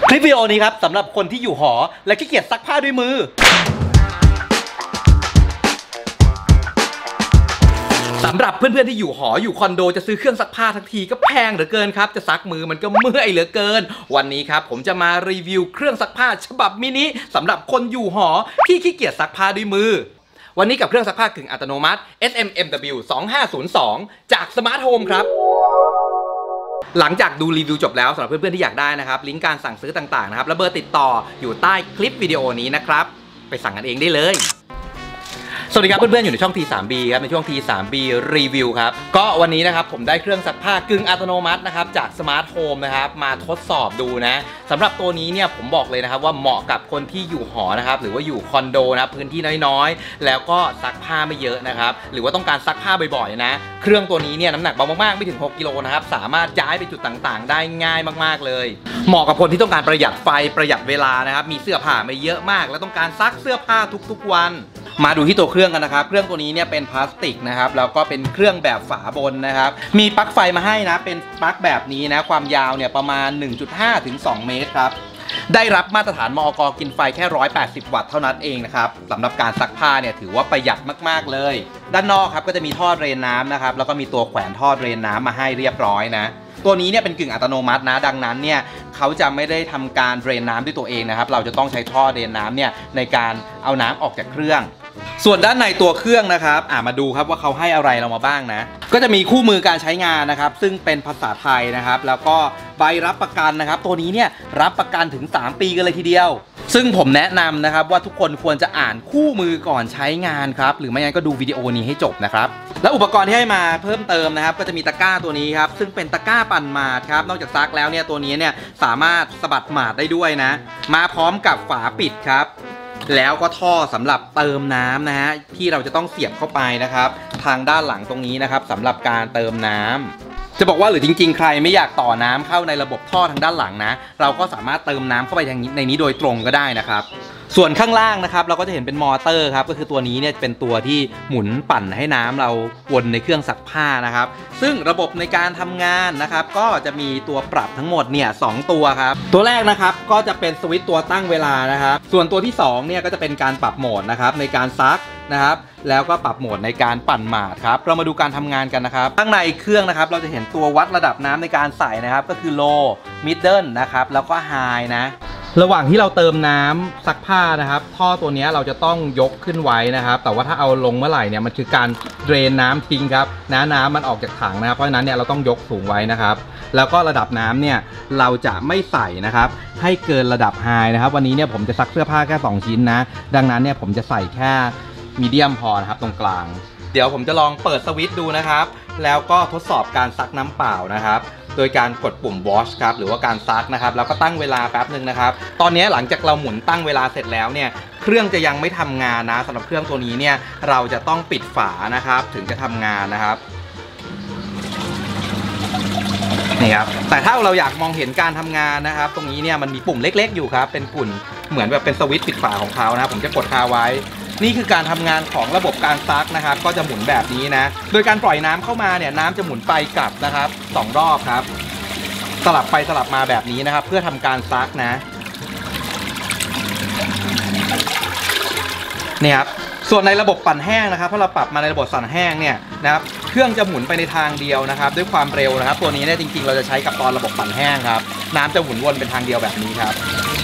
คลิปวิดีโอนี้ครับสำหรับคนที่อยู่หอและขี้เกียจซักผ้าด้วยมือสำหรับเพื่อนๆที่อยู่หออยู่คอนโดจะซื้อเครื่องซักผ้าทั้งทีก็แพงเหลือเกินครับจะซักมือมันก็เมื่อยเหลือเกินวันนี้ครับผมจะมารีวิวเครื่องซักผ้าฉบับมินิสำหรับคนอยู่หอที่ขี้เกียจซักผ้าด้วยมือวันนี้กับเครื่องซักผ้ากึ่งอัตโนมัติ SMMW 2502จาก Smart Home ครับหลังจากดูรีวิวจบแล้วสำหรับเพื่อนๆที่อยากได้นะครับลิงก์การสั่งซื้อต่างๆนะครับและเบอร์ติดต่ออยู่ใต้คลิปวิดีโอนี้นะครับไปสั่งกันเองได้เลยสวัสดีครับเพื่อนๆอยู่ในช่อง T3B ครับในช่วง T3B รีวิวครับก็วันนี้นะครับผมได้เครื่องซักผ้ากึ่งอัตโนมัตินะครับจาก Smart Home นะครับมาทดสอบดูนะสำหรับตัวนี้เนี่ยผมบอกเลยนะครับว่าเหมาะกับคนที่อยู่หอนะครับหรือว่าอยู่คอนโดนะพื้นที่น้อยๆแล้วก็ซักผ้าไม่เยอะนะครับหรือว่าต้องการซักผ้าบ่อยๆนะเครื่องตัวนี้เนี่ยน้ำหนักเบามากๆไม่ถึง6 กิโลนะครับสามารถย้ายไปจุดต่างๆได้ง่ายมากๆเลยเหมาะกับคนที่ต้องการประหยัดไฟประหยัดเวลานะครับมีเสื้อผ้าไม่เยอะมากและต้องการซักเสื้อผ้าทุกๆวันมาดูที่ตัวเครื่องกันนะครับเครื่องตัวนี้เนี่ยเป็นพลาสติกนะครับแล้วก็เป็นเครื่องแบบฝาบนนะครับมีปลั๊กไฟมาให้นะเป็นปลั๊กแบบนี้นะความยาวเนี่ยประมาณ 1.5 ถึง 2 เมตรครับได้รับมาตรฐานมอก.กินไฟแค่180 วัตต์เท่านั้นเองนะครับสำหรับการซักผ้าเนี่ยถือว่าประหยัดมากๆเลยด้านนอกครับก็จะมีท่อเดรนน้ำนะครับแล้วก็มีตัวแขวนท่อเดรนน้ำมาให้เรียบร้อยนะตัวนี้เนี่ยเป็นกึ่งอัตโนมัตินะดังนั้นเนี่ยเขาจะไม่ได้ทำการเดรนน้ำด้วยตัวเองนะครับเราจะต้องใช้ท่อเดรนน้ำเนี่ยในการเอาน้ำออกจากเครื่องส่วนด้านในตัวเครื่องนะครับมาดูครับว่าเขาให้อะไรเรามาบ้างนะก็จะมีคู่มือการใช้งานนะครับซึ่งเป็นภาษาไทยนะครับแล้วก็ใบรับประกันนะครับตัวนี้เนี่ยรับประกันถึง3 ปีกันเลยทีเดียวซึ่งผมแนะนำนะครับว่าทุกคนควรจะอ่านคู่มือก่อนใช้งานครับหรือไม่งั้นก็ดูวิดีโอนี้ให้จบนะครับและอุปกรณ์ที่ให้มาเพิ่มเติมนะครับก็จะมีตะกร้าตัวนี้ครับซึ่งเป็นตะกร้าปั่นหมาดครับนอกจากซักแล้วเนี่ยตัวนี้เนี่ยสามารถสะบัดหมาดได้ด้วยนะมาพร้อมกับฝาปิดครับแล้วก็ท่อสำหรับเติมน้ำนะฮะที่เราจะต้องเสียบเข้าไปนะครับทางด้านหลังตรงนี้นะครับสำหรับการเติมน้ำจะบอกว่าหรือจริงๆใครไม่อยากต่อน้ำเข้าในระบบท่อทางด้านหลังนะเราก็สามารถเติมน้ำเข้าไปในนี้โดยตรงก็ได้นะครับส่วนข้างล่างนะครับเราก็จะเห็นเป็นมอเตอร์ครับก็คือตัวนี้เนี่ยเป็นตัวที่หมุนปั่นให้น้ำเราวนในเครื่องซักผ้านะครับซึ่งระบบในการทำงานนะครับก็จะมีตัวปรับทั้งหมดเนี่ย2 ตัวครับตัวแรกนะครับก็จะเป็นสวิตช์ตัวตั้งเวลานะครับส่วนตัวที่2เนี่ยก็จะเป็นการปรับโหมดนะครับในการซักนะครับแล้วก็ปรับโหมดในการปั่นหมาดครับเรามาดูการทำงานกันนะครับข้างในเครื่องนะครับเราจะเห็นตัววัดระดับน้ำในการใส่นะครับก็คือ low middle นะครับแล้วก็ high นะระหว่างที่เราเติมน้ำซักผ้านะครับท่อตัวนี้เราจะต้องยกขึ้นไว้นะครับแต่ว่าถ้าเอาลงเมื่อไหร่เนี่ยมันคือการเดรนน้ำทิ้งครับน้ำมันออกจากถังนะครับเพราะฉะนั้นเนี่ยเราต้องยกสูงไว้นะครับแล้วก็ระดับน้ำเนี่ยเราจะไม่ใส่นะครับให้เกินระดับ high นะครับวันนี้เนี่ยผมจะซักเสื้อผ้าแค่2 ชิ้นนะดังนั้นเนี่ยผมจะใส่แค่มีเดียมพอนะครับตรงกลางเดี๋ยวผมจะลองเปิดสวิตช์ดูนะครับแล้วก็ทดสอบการซักน้ำเปล่านะครับโดยการกดปุ่ม wash ครับหรือว่าการซักนะครับแล้วก็ตั้งเวลาแป๊บหนึ่งนะครับตอนนี้หลังจากเราหมุนตั้งเวลาเสร็จแล้วเนี่ยเครื่องจะยังไม่ทำงานนะสำหรับเครื่องตัวนี้เนี่ยเราจะต้องปิดฝานะครับถึงจะทำงานนะครับนี่ครับแต่ถ้าเราอยากมองเห็นการทำงานนะครับตรงนี้เนี่ยมันมีปุ่มเล็กๆอยู่ครับเป็นปุ่มเหมือนแบบเป็นสวิตช์ปิดฝาของเขานะครับผมจะกดคาไว้นี่คือการทำงานของระบบการซักนะครับก็จะหมุนแบบนี้นะโดยการปล่อยน้ำเข้ามาเนี่ยน้ำจะหมุนไปกลับนะครับ2 รอบครับสลับไปสลับมาแบบนี้นะครับเพื่อทำการซักนะนี่ครับส่วนในระบบปั่นแห้งนะครับถ้าเราปรับมาในระบบสั่นแห้งเนี่ยนะครับเครื่องจะหมุนไปในทางเดียวนะครับด้วยความเร็วนะครับตัวนี้เนี่ยจริงๆเราจะใช้กับตอนระบบปั่นแห้งครับน้ำจะหมุนวนเป็นทางเดียวแบบนี้ครับ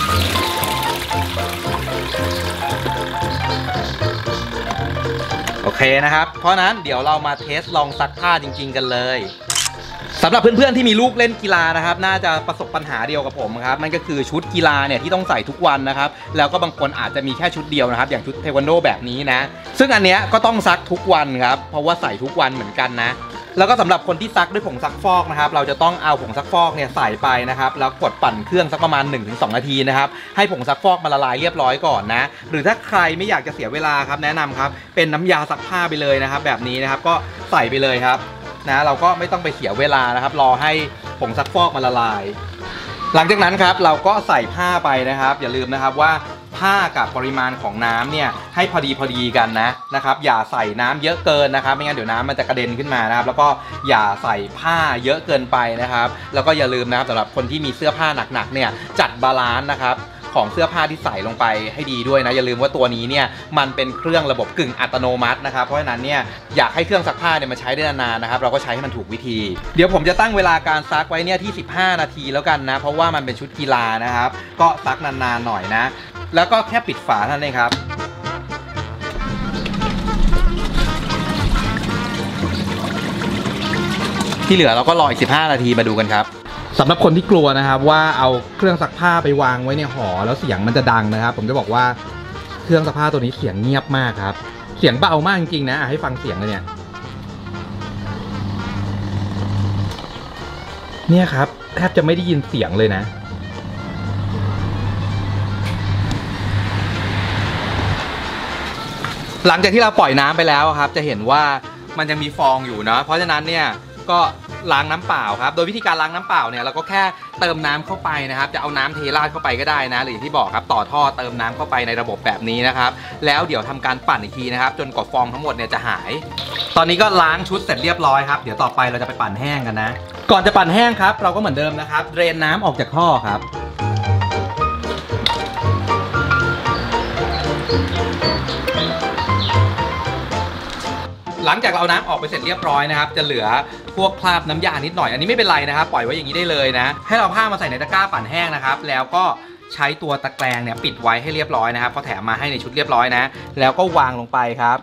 โอเคนะครับเพราะนั้นเดี๋ยวเรามาเทสลองซักผ้าจริงๆกันเลยสำหรับเพื่อนๆที่มีลูกเล่นกีฬานะครับน่าจะประสบปัญหาเดียวกับผมครับนั่นก็คือชุดกีฬาเนี่ยที่ต้องใส่ทุกวันนะครับแล้วก็บางคนอาจจะมีแค่ชุดเดียวนะครับอย่างชุดเทควันโดแบบนี้นะซึ่งอันเนี้ยก็ต้องซักทุกวันครับเพราะว่าใส่ทุกวันเหมือนกันนะแล้วก็สำหรับคนที่ซักด้วยผงซักฟอกนะครับเราจะต้องเอาผงซักฟอกเนี่ยใส่ไปนะครับแล้วกดปั่นเครื่องสักประมาณ 1-2 นาทีนะครับให้ผงซักฟอกมันละลายเรียบร้อยก่อนนะหรือถ้าใครไม่อยากจะเสียเวลาครับแนะนำครับเป็นน้ำยาซักผ้าไปเลยนะครับแบบนี้นะครับก็ใส่ไปเลยครับนะเราก็ไม่ต้องไปเสียเวลานะครับรอให้ผงซักฟอกมันละลายหลังจากนั้นครับเราก็ใส่ผ้าไปนะครับอย่าลืมนะครับว่าผ้ผ้ากับปริมาณของน้ำเนี่ยให้พอดีกันนะครับอย่าใส่น้ำเยอะเกินนะครับไม่งั้นเดี๋ยวน้ำมันจะกระเด็นขึ้นมานะครับแล้วก็อย่าใส่ผ้าเยอะเกินไปนะครับแล้วก็อย่าลืมนะครับสำหรับคนที่มีเสื้อผ้าหนักๆเนี่ยจัดบาลานซ์นะครับของเสื้อผ้าที่ใส่ลงไปให้ดีด้วยนะอย่าลืมว่าตัวนี้เนี่ยมันเป็นเครื่องระบบกึ่งอัตโนมัตินะครับเพราะฉะนั้นเนี่ยอยากให้เครื่องซักผ้าเนี่ยมันใช้ได้นานๆนะครับเราก็ใช้ให้มันถูกวิธีเดี๋ยวผมจะตั้งเวลาการซักไว้เนี่ยที่15 นาทีแล้วกันนะเพราะว่ามันเป็นชุดกีฬานะครับก็ซักนานๆหน่อยนะแล้วก็แค่ปิดฝาเท่านั้นเองครับที่เหลือเราก็รออีก15 นาทีมาดูกันครับสำหรับคนที่กลัวนะครับว่าเอาเครื่องซักผ้าไปวางไว้ในหอแล้วเสียงมันจะดังนะครับผมจะบอกว่าเครื่องซักผ้าตัวนี้เสียงเงียบมากครับเสียงเบามากจริงๆนะให้ฟังเสียงเลยเนี่ยครับแทบจะไม่ได้ยินเสียงเลยนะหลังจากที่เราปล่อยน้ำไปแล้วครับจะเห็นว่ามันยังมีฟองอยู่นะเพราะฉะนั้นเนี่ยก็ล้างน้ำเปล่าครับโดยวิธีการล้างน้ำเปล่าเนี่ยเราก็แค่เติมน้ำเข้าไปนะครับจะเอาน้ำเทราดเข้าไปก็ได้นะหรืออย่างที่บอกครับต่อท่อเติมน้ำเข้าไปในระบบแบบนี้นะครับแล้วเดี๋ยวทำการปั่นอีกทีนะครับจนกว่าฟองทั้งหมดเนี่ยจะหายตอนนี้ก็ล้างชุดเสร็จเรียบร้อยครับเดี๋ยวต่อไปเราจะไปปั่นแห้งกันนะก่อนจะปั่นแห้งครับเราก็เหมือนเดิมนะครับเดรนน้ำออกจากท่อครับหลังจากเราน้ำออกไปเสร็จเรียบร้อยนะครับจะเหลือพวกคราบน้ำยานิดหน่อยอันนี้ไม่เป็นไรนะครับปล่อยไว้อย่างนี้ได้เลยนะให้เราผ้ามาใส่ในตะกร้าปั่นแห้งนะครับแล้วก็ใช้ตัวตะแกรงเนี่ยปิดไว้ให้เรียบร้อยนะครับเขาแถมมาให้ในชุดเรียบร้อยนะแล้วก็วางลงไปครับ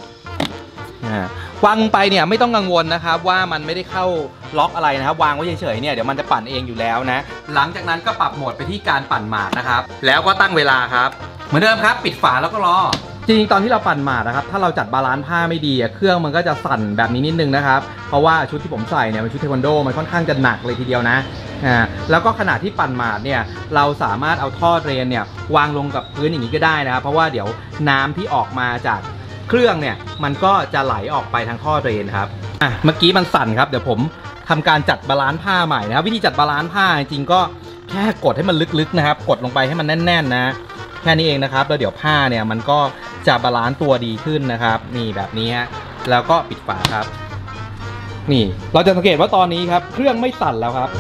วางลงไปเนี่ยไม่ต้องกังวลนะครับว่ามันไม่ได้เข้าล็อกอะไรนะครับวางไว้เฉยๆเนี่ยเดี๋ยวมันจะปั่นเองอยู่แล้วนะหลังจากนั้นก็ปรับโหมดไปที่การปั่นหมากนะครับแล้วก็ตั้งเวลาครับเหมือนเดิมครับปิดฝาแล้วก็รอจริงๆตอนที่เราปั่นหมาดนะครับถ้าเราจัดบาลานซ์ผ้าไม่ดีเครื่องมันก็จะสั่นแบบนี้นิดนึงนะครับเพราะว่าชุดที่ผมใส่เนี่ยเป็นชุดเทควันโดมันค่อนข้างจะหนักเลยทีเดียวนะแล้วก็ขณะที่ปั่นหมาดเนี่ยเราสามารถเอาท่อเดรนเนี่ยวางลงกับพื้นอย่างนี้ก็ได้นะครับเพราะว่าเดี๋ยวน้ำที่ออกมาจากเครื่องเนี่ยมันก็จะไหลออกไปทางท่อเดรนครับเมื่อกี้มันสั่นครับเดี๋ยวผมทำการจัดบาลานซ์ผ้าใหม่นะครับวิธีจัดบาลานซ์ผ้าจริงๆก็แค่กดให้มันลึกๆนะครับกดลงไปให้มันแน่นๆนะแค่นี้เองนะครับแล้วเดี๋ยวผ้าเนี่ยมันก็จะบาลานซ์ตัวดีขึ้นนะครับนี่แบบนี้ฮะแล้วก็ปิดฝาครับนี่เราจะสังเกตว่าตอนนี้ครับเครื่องไม่สั่นแล้วครับ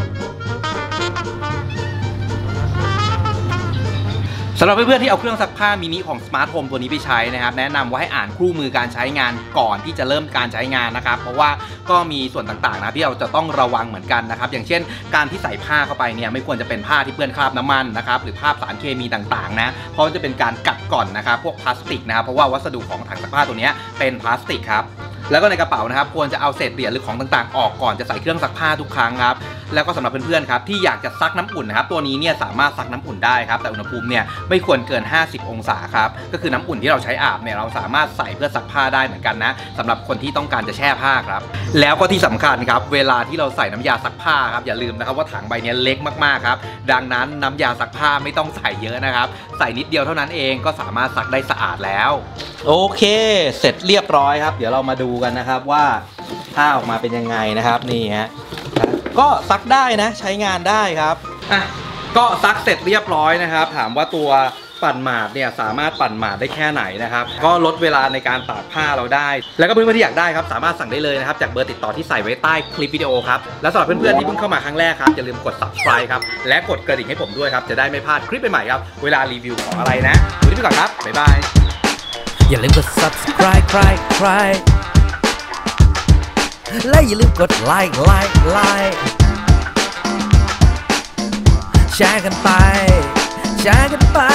สำหรับเพื่อนๆที่เอาเครื่องซักผ้ามินิของ Smart Home ตัวนี้ไปใช้นะครับแนะนำว่าให้อ่านคู่มือการใช้งานก่อนที่จะเริ่มการใช้งานนะครับเพราะว่าก็มีส่วนต่างๆนะที่เราจะต้องระวังเหมือนกันนะครับอย่างเช่นการที่ใส่ผ้าเข้าไปเนี่ยไม่ควรจะเป็นผ้าที่เปื้อนคราบน้ำมันนะครับหรือคราบสารเคมีต่างๆนะเพราะจะเป็นการกัดก่อนนะครับพวกพลาสติกนะครับเพราะว่าวัสดุของถังซักผ้าตัวนี้เป็นพลาสติกครับแล้วก็ในกระเป๋านะครับควรจะเอาเศษเหรียญหรือของต่างๆออกก่อนจะใส่เครื่องซักผ้าทุกครั้งครับแล้วก็สำหรับเพื่อนๆครับที่อยากจะซักน้ำอุ่นนะครับตัวนี้เนี่ยสามารถซักน้ำอุ่นได้ครับแต่อุณหภูมิเนี่ยไม่ควรเกิน50 องศาครับก็คือน้ำอุ่นที่เราใช้อาบเนี่ยเราสามารถใส่เพื่อซักผ้าได้เหมือนกันนะสำหรับคนที่ต้องการจะแช่ผ้าครับแล้วก็ที่สำคัญครับเวลาที่เราใส่น้ำยาซักผ้าครับอย่าลืมนะครับว่าถังใบนี้เล็กมากๆครับดังนั้นน้ำยาซักผ้าไม่ต้องใส่เยอะนะครับใส่นิดเดียวเท่านั้นเองก็สามารถซักได้สะอาดแล้วโอเคเสร็จเรียบร้อยครับเดี๋ยวเรามาดูกันนะครับว่าผ้าออกมาเป็นยังไงนะครับนี่ฮะก็ซักได้นะใช้งานได้ครับก็ซักเสร็จเรียบร้อยนะครับถามว่าตัวปั่นหมาดเนี่ยสามารถปั่นหมาดได้แค่ไหนนะครับก็ลดเวลาในการตากผ้าเราได้แล้วก็เพื่อนๆที่อยากได้ครับสามารถสั่งได้เลยนะครับจากเบอร์ติดต่อที่ใส่ไว้ใต้คลิปวิดีโอครับและสำหรับเพื่อนๆที่เพิ่งเข้ามาครั้งแรกครับอย่าลืมกด subscribe ครับและกดกระดิ่งให้ผมด้วยครับจะได้ไม่พลาดคลิปใหม่ๆครับเวลารีวิวของอะไรนะวันนี้ไปก่อนครับบ๊ายบายอย่าลืมกด subscribe และอย่าลืมกดไลค์แชร์กันไป